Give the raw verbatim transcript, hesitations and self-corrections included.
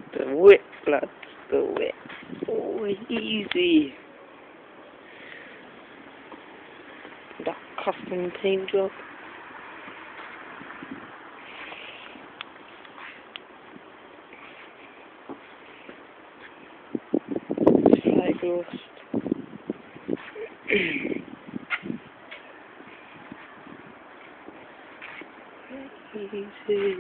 do it, let's do it. Oh, easy. That custom paint job. Fly ghost. Easy.